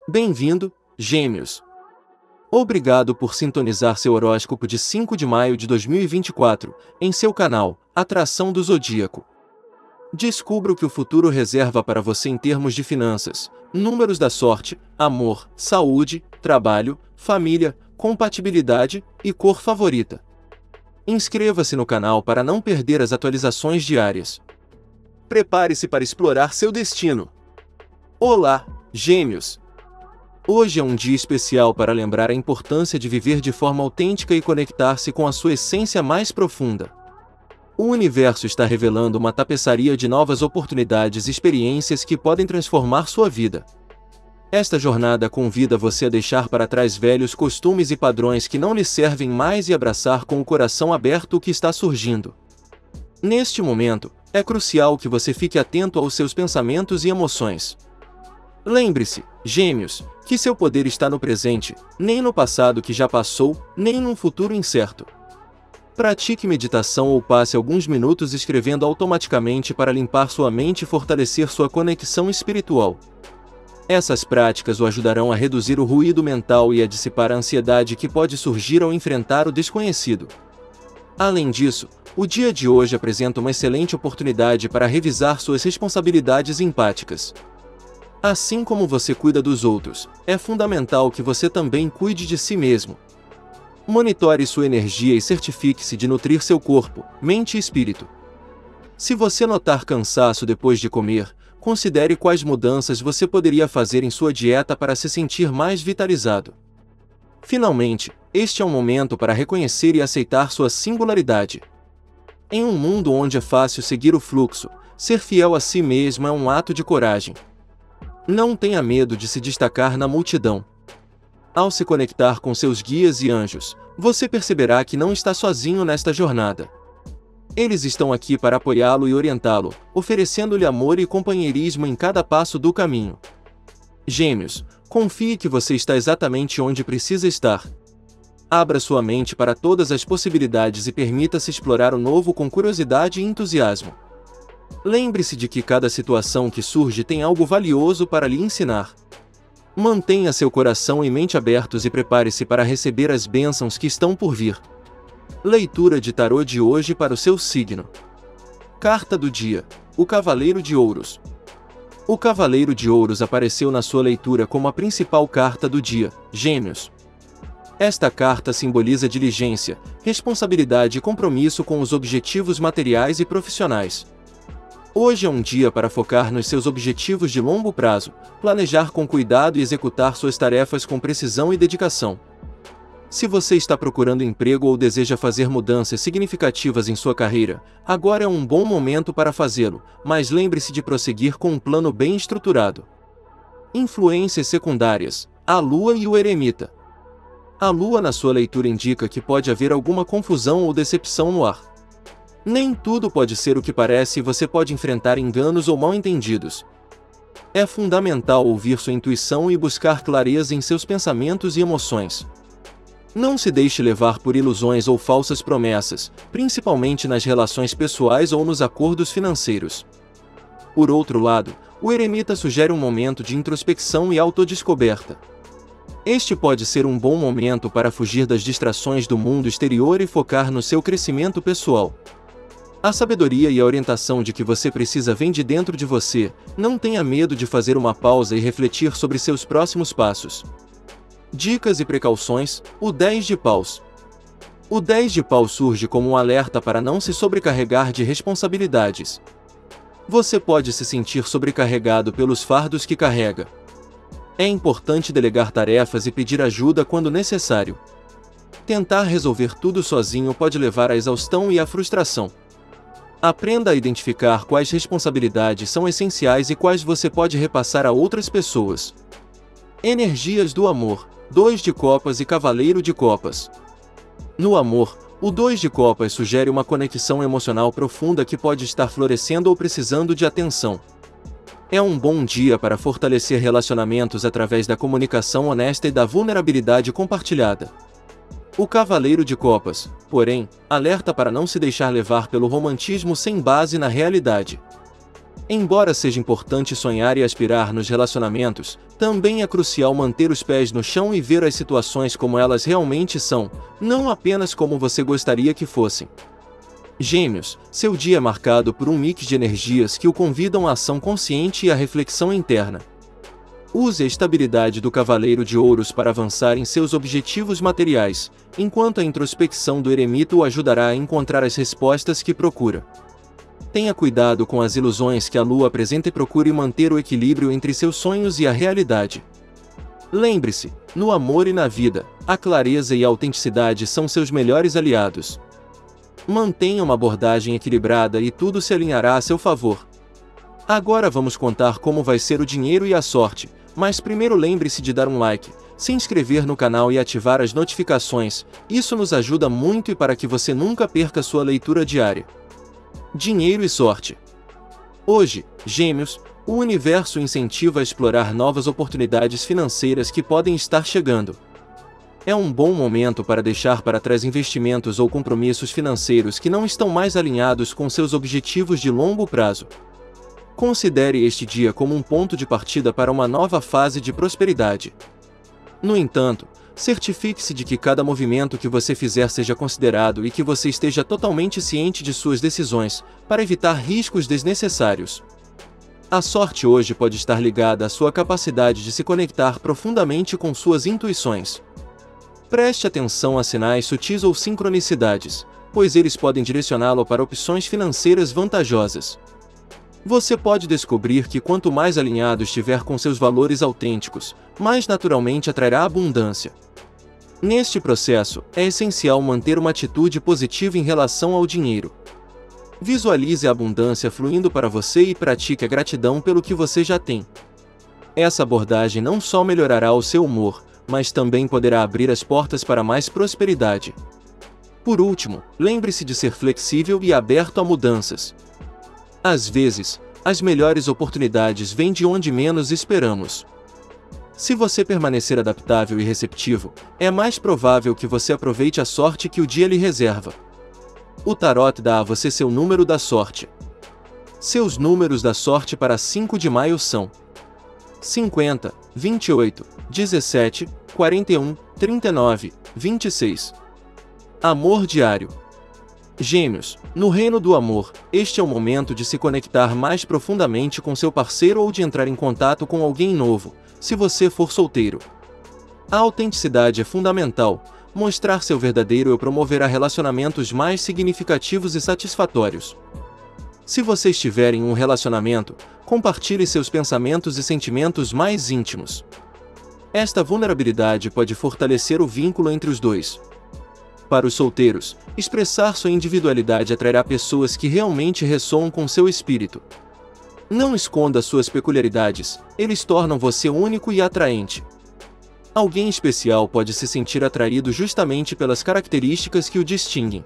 Bem-vindo, Gêmeos! Obrigado por sintonizar seu horóscopo de 5 de maio de 2024, em seu canal, Atração do Zodíaco. Descubra o que o futuro reserva para você em termos de finanças, números da sorte, amor, saúde, trabalho, família, compatibilidade e cor favorita. Inscreva-se no canal para não perder as atualizações diárias. Prepare-se para explorar seu destino. Olá, Gêmeos! Hoje é um dia especial para lembrar a importância de viver de forma autêntica e conectar-se com a sua essência mais profunda. O universo está revelando uma tapeçaria de novas oportunidades e experiências que podem transformar sua vida. Esta jornada convida você a deixar para trás velhos costumes e padrões que não lhe servem mais e abraçar com o coração aberto o que está surgindo. Neste momento, é crucial que você fique atento aos seus pensamentos e emoções. Lembre-se, Gêmeos, que seu poder está no presente, nem no passado que já passou, nem num futuro incerto. Pratique meditação ou passe alguns minutos escrevendo automaticamente para limpar sua mente e fortalecer sua conexão espiritual. Essas práticas o ajudarão a reduzir o ruído mental e a dissipar a ansiedade que pode surgir ao enfrentar o desconhecido. Além disso, o dia de hoje apresenta uma excelente oportunidade para revisar suas responsabilidades empáticas. Assim como você cuida dos outros, é fundamental que você também cuide de si mesmo. Monitore sua energia e certifique-se de nutrir seu corpo, mente e espírito. Se você notar cansaço depois de comer, considere quais mudanças você poderia fazer em sua dieta para se sentir mais vitalizado. Finalmente, este é um momento para reconhecer e aceitar sua singularidade. Em um mundo onde é fácil seguir o fluxo, ser fiel a si mesmo é um ato de coragem. Não tenha medo de se destacar na multidão. Ao se conectar com seus guias e anjos, você perceberá que não está sozinho nesta jornada. Eles estão aqui para apoiá-lo e orientá-lo, oferecendo-lhe amor e companheirismo em cada passo do caminho. Gêmeos, confie que você está exatamente onde precisa estar. Abra sua mente para todas as possibilidades e permita-se explorar o novo com curiosidade e entusiasmo. Lembre-se de que cada situação que surge tem algo valioso para lhe ensinar. Mantenha seu coração e mente abertos e prepare-se para receber as bênçãos que estão por vir. Leitura de tarô de hoje para o seu signo. Carta do dia: o Cavaleiro de Ouros. O Cavaleiro de Ouros apareceu na sua leitura como a principal carta do dia, Gêmeos. Esta carta simboliza diligência, responsabilidade e compromisso com os objetivos materiais e profissionais. Hoje é um dia para focar nos seus objetivos de longo prazo, planejar com cuidado e executar suas tarefas com precisão e dedicação. Se você está procurando emprego ou deseja fazer mudanças significativas em sua carreira, agora é um bom momento para fazê-lo, mas lembre-se de prosseguir com um plano bem estruturado. Influências secundárias: a Lua e o Eremita. A Lua na sua leitura indica que pode haver alguma confusão ou decepção no ar. Nem tudo pode ser o que parece e você pode enfrentar enganos ou mal-entendidos. É fundamental ouvir sua intuição e buscar clareza em seus pensamentos e emoções. Não se deixe levar por ilusões ou falsas promessas, principalmente nas relações pessoais ou nos acordos financeiros. Por outro lado, o Eremita sugere um momento de introspecção e autodescoberta. Este pode ser um bom momento para fugir das distrações do mundo exterior e focar no seu crescimento pessoal. A sabedoria e a orientação de que você precisa vem de dentro de você. Não tenha medo de fazer uma pausa e refletir sobre seus próximos passos. Dicas e precauções: o 10 de paus. O 10 de paus surge como um alerta para não se sobrecarregar de responsabilidades. Você pode se sentir sobrecarregado pelos fardos que carrega. É importante delegar tarefas e pedir ajuda quando necessário. Tentar resolver tudo sozinho pode levar à exaustão e à frustração. Aprenda a identificar quais responsabilidades são essenciais e quais você pode repassar a outras pessoas. Energias do amor: 2 de copas e Cavaleiro de copas. No amor, o 2 de copas sugere uma conexão emocional profunda que pode estar florescendo ou precisando de atenção. É um bom dia para fortalecer relacionamentos através da comunicação honesta e da vulnerabilidade compartilhada. O Cavaleiro de Copas, porém, alerta para não se deixar levar pelo romantismo sem base na realidade. Embora seja importante sonhar e aspirar nos relacionamentos, também é crucial manter os pés no chão e ver as situações como elas realmente são, não apenas como você gostaria que fossem. Gêmeos, seu dia é marcado por um mix de energias que o convidam à ação consciente e à reflexão interna. Use a estabilidade do Cavaleiro de Ouros para avançar em seus objetivos materiais, enquanto a introspecção do Eremita o ajudará a encontrar as respostas que procura. Tenha cuidado com as ilusões que a Lua apresenta e procure manter o equilíbrio entre seus sonhos e a realidade. Lembre-se, no amor e na vida, a clareza e a autenticidade são seus melhores aliados. Mantenha uma abordagem equilibrada e tudo se alinhará a seu favor. Agora vamos contar como vai ser o dinheiro e a sorte, mas primeiro lembre-se de dar um like, se inscrever no canal e ativar as notificações, isso nos ajuda muito e para que você nunca perca sua leitura diária. Dinheiro e sorte. Hoje, Gêmeos, o universo incentiva a explorar novas oportunidades financeiras que podem estar chegando. É um bom momento para deixar para trás investimentos ou compromissos financeiros que não estão mais alinhados com seus objetivos de longo prazo. Considere este dia como um ponto de partida para uma nova fase de prosperidade. No entanto, certifique-se de que cada movimento que você fizer seja considerado e que você esteja totalmente ciente de suas decisões, para evitar riscos desnecessários. A sorte hoje pode estar ligada à sua capacidade de se conectar profundamente com suas intuições. Preste atenção a sinais sutis ou sincronicidades, pois eles podem direcioná-lo para opções financeiras vantajosas. Você pode descobrir que quanto mais alinhado estiver com seus valores autênticos, mais naturalmente atrairá abundância. Neste processo, é essencial manter uma atitude positiva em relação ao dinheiro. Visualize a abundância fluindo para você e pratique a gratidão pelo que você já tem. Essa abordagem não só melhorará o seu humor, mas também poderá abrir as portas para mais prosperidade. Por último, lembre-se de ser flexível e aberto a mudanças. Às vezes, as melhores oportunidades vêm de onde menos esperamos. Se você permanecer adaptável e receptivo, é mais provável que você aproveite a sorte que o dia lhe reserva. O Tarot dá a você seu número da sorte. Seus números da sorte para 5 de maio são 50, 28, 17, 41, 39, 26. Amor diário. Gêmeos, no reino do amor, este é o momento de se conectar mais profundamente com seu parceiro ou de entrar em contato com alguém novo, se você for solteiro. A autenticidade é fundamental, mostrar seu verdadeiro eu promoverá relacionamentos mais significativos e satisfatórios. Se você estiver em um relacionamento, compartilhe seus pensamentos e sentimentos mais íntimos. Esta vulnerabilidade pode fortalecer o vínculo entre os dois. Para os solteiros, expressar sua individualidade atrairá pessoas que realmente ressoam com seu espírito. Não esconda suas peculiaridades, eles tornam você único e atraente. Alguém especial pode se sentir atraído justamente pelas características que o distinguem.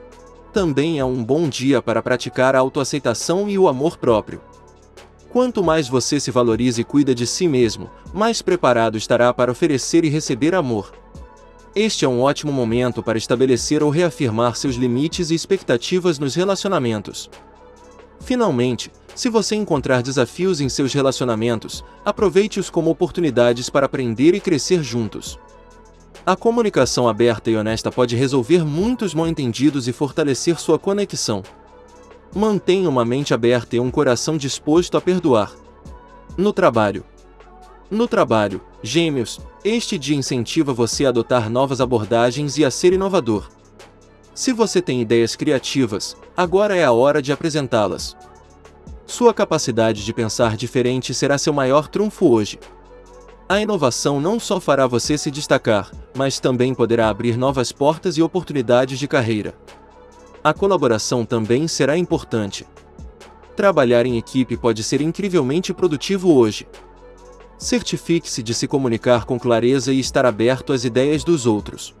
Também é um bom dia para praticar a autoaceitação e o amor próprio. Quanto mais você se valoriza e cuida de si mesmo, mais preparado estará para oferecer e receber amor. Este é um ótimo momento para estabelecer ou reafirmar seus limites e expectativas nos relacionamentos. Finalmente, se você encontrar desafios em seus relacionamentos, aproveite-os como oportunidades para aprender e crescer juntos. A comunicação aberta e honesta pode resolver muitos mal-entendidos e fortalecer sua conexão. Mantenha uma mente aberta e um coração disposto a perdoar. No trabalho. No trabalho, Gêmeos, este dia incentiva você a adotar novas abordagens e a ser inovador. Se você tem ideias criativas, agora é a hora de apresentá-las. Sua capacidade de pensar diferente será seu maior trunfo hoje. A inovação não só fará você se destacar, mas também poderá abrir novas portas e oportunidades de carreira. A colaboração também será importante. Trabalhar em equipe pode ser incrivelmente produtivo hoje. Certifique-se de se comunicar com clareza e estar aberto às ideias dos outros.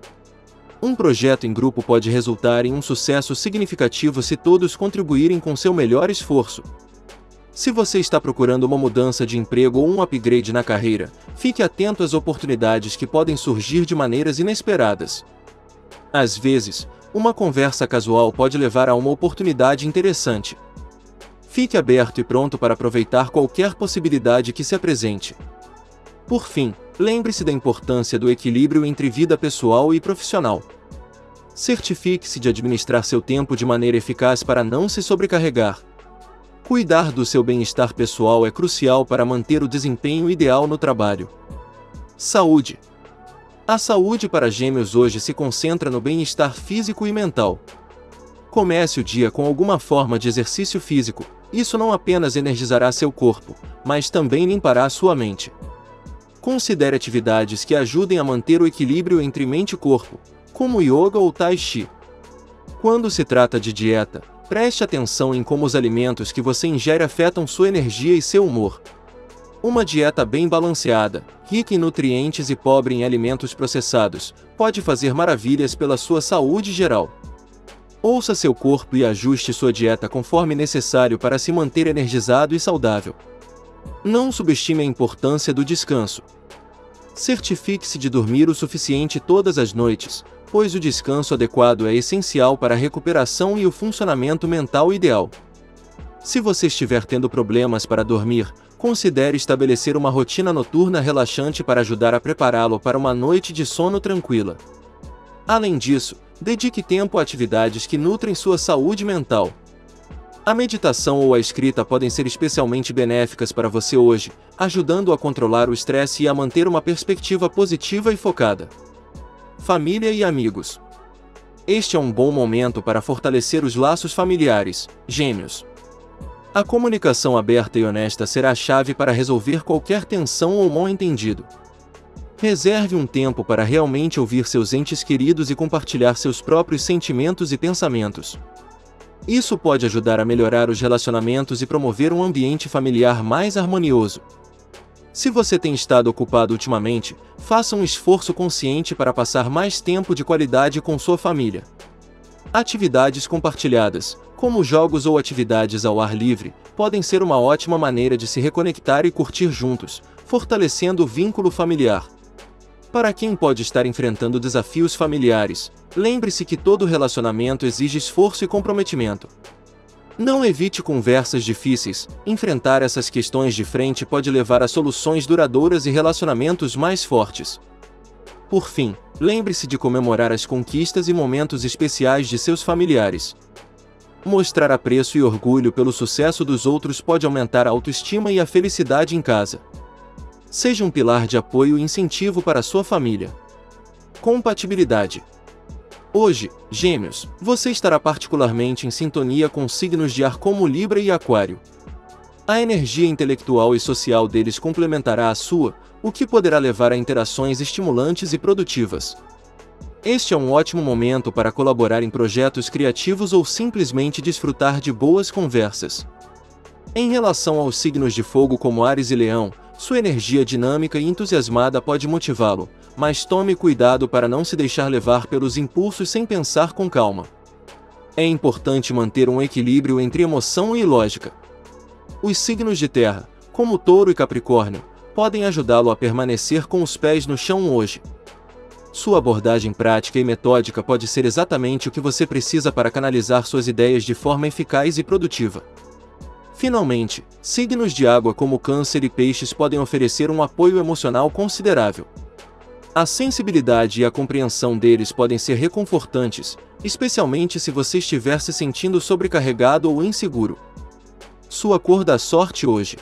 Um projeto em grupo pode resultar em um sucesso significativo se todos contribuírem com seu melhor esforço. Se você está procurando uma mudança de emprego ou um upgrade na carreira, fique atento às oportunidades que podem surgir de maneiras inesperadas. Às vezes, uma conversa casual pode levar a uma oportunidade interessante. Fique aberto e pronto para aproveitar qualquer possibilidade que se apresente. Por fim, lembre-se da importância do equilíbrio entre vida pessoal e profissional. Certifique-se de administrar seu tempo de maneira eficaz para não se sobrecarregar. Cuidar do seu bem-estar pessoal é crucial para manter o desempenho ideal no trabalho. Saúde. A saúde para Gêmeos hoje se concentra no bem-estar físico e mental. Comece o dia com alguma forma de exercício físico. Isso não apenas energizará seu corpo, mas também limpará sua mente. Considere atividades que ajudem a manter o equilíbrio entre mente e corpo, como yoga ou tai chi. Quando se trata de dieta, preste atenção em como os alimentos que você ingere afetam sua energia e seu humor. Uma dieta bem balanceada, rica em nutrientes e pobre em alimentos processados, pode fazer maravilhas pela sua saúde geral. Ouça seu corpo e ajuste sua dieta conforme necessário para se manter energizado e saudável. Não subestime a importância do descanso. Certifique-se de dormir o suficiente todas as noites, pois o descanso adequado é essencial para a recuperação e o funcionamento mental ideal. Se você estiver tendo problemas para dormir, considere estabelecer uma rotina noturna relaxante para ajudar a prepará-lo para uma noite de sono tranquila. Além disso, dedique tempo a atividades que nutrem sua saúde mental. A meditação ou a escrita podem ser especialmente benéficas para você hoje, ajudando a controlar o estresse e a manter uma perspectiva positiva e focada. Família e amigos. Este é um bom momento para fortalecer os laços familiares, Gêmeos. A comunicação aberta e honesta será a chave para resolver qualquer tensão ou mal-entendido. Reserve um tempo para realmente ouvir seus entes queridos e compartilhar seus próprios sentimentos e pensamentos. Isso pode ajudar a melhorar os relacionamentos e promover um ambiente familiar mais harmonioso. Se você tem estado ocupado ultimamente, faça um esforço consciente para passar mais tempo de qualidade com sua família. Atividades compartilhadas, como jogos ou atividades ao ar livre, podem ser uma ótima maneira de se reconectar e curtir juntos, fortalecendo o vínculo familiar. Para quem pode estar enfrentando desafios familiares, lembre-se que todo relacionamento exige esforço e comprometimento. Não evite conversas difíceis, enfrentar essas questões de frente pode levar a soluções duradouras e relacionamentos mais fortes. Por fim, lembre-se de comemorar as conquistas e momentos especiais de seus familiares. Mostrar apreço e orgulho pelo sucesso dos outros pode aumentar a autoestima e a felicidade em casa. Seja um pilar de apoio e incentivo para sua família. Compatibilidade. Hoje, Gêmeos, você estará particularmente em sintonia com signos de ar como Libra e Aquário. A energia intelectual e social deles complementará a sua, o que poderá levar a interações estimulantes e produtivas. Este é um ótimo momento para colaborar em projetos criativos ou simplesmente desfrutar de boas conversas. Em relação aos signos de fogo como Áries e Leão, sua energia dinâmica e entusiasmada pode motivá-lo, mas tome cuidado para não se deixar levar pelos impulsos sem pensar com calma. É importante manter um equilíbrio entre emoção e lógica. Os signos de terra, como Touro e Capricórnio, podem ajudá-lo a permanecer com os pés no chão hoje. Sua abordagem prática e metódica pode ser exatamente o que você precisa para canalizar suas ideias de forma eficaz e produtiva. Finalmente, signos de água como Câncer e Peixes podem oferecer um apoio emocional considerável. A sensibilidade e a compreensão deles podem ser reconfortantes, especialmente se você estiver se sentindo sobrecarregado ou inseguro. Sua cor da sorte hoje.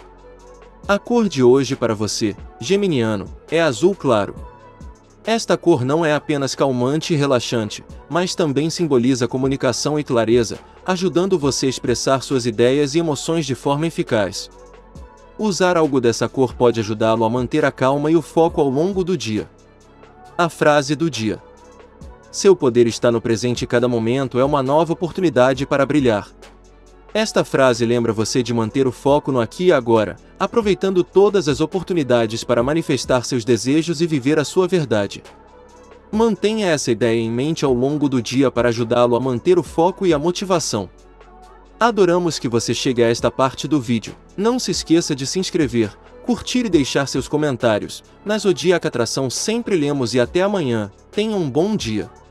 A cor de hoje para você, geminiano, é azul claro. Esta cor não é apenas calmante e relaxante, mas também simboliza comunicação e clareza, ajudando você a expressar suas ideias e emoções de forma eficaz. Usar algo dessa cor pode ajudá-lo a manter a calma e o foco ao longo do dia. A frase do dia. Seu poder está no presente e cada momento é uma nova oportunidade para brilhar. Esta frase lembra você de manter o foco no aqui e agora, aproveitando todas as oportunidades para manifestar seus desejos e viver a sua verdade. Mantenha essa ideia em mente ao longo do dia para ajudá-lo a manter o foco e a motivação. Adoramos que você chegue a esta parte do vídeo. Não se esqueça de se inscrever, curtir e deixar seus comentários. Na Zodíaca Atração sempre lemos e até amanhã. Tenha um bom dia.